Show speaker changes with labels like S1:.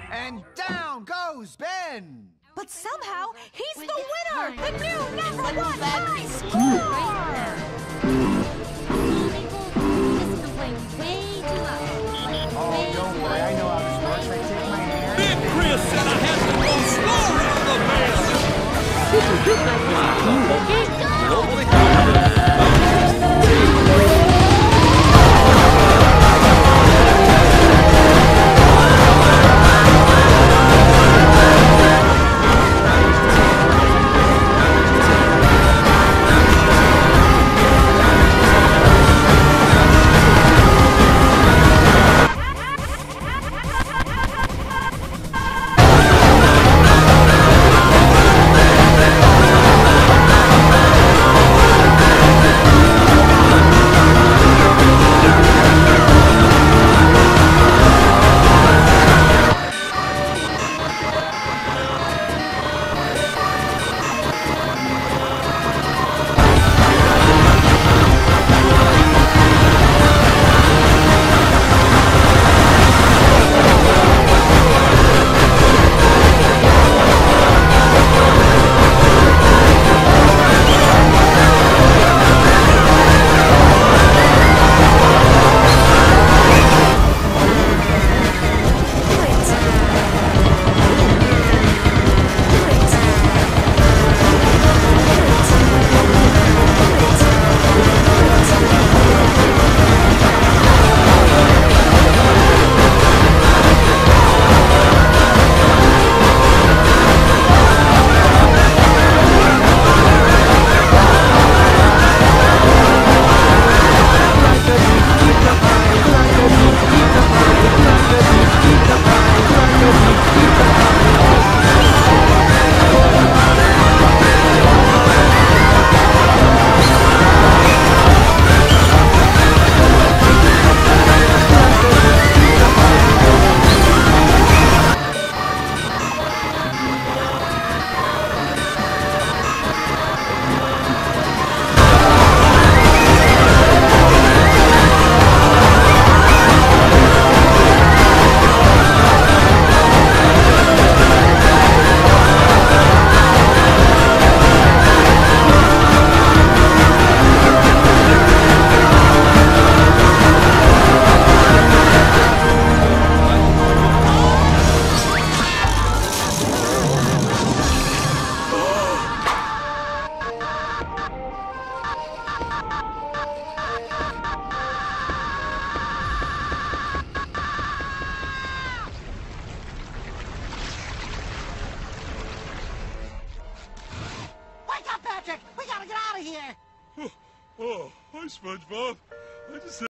S1: And down goes Ben!
S2: But somehow, he's the winner! The new #1 high score!
S1: Oh, don't worry, I know how this works. I take my hand.
S3: Big Chris said I had to go slower on the
S4: We gotta get out of here!
S3: Oh, hi, SpongeBob. I just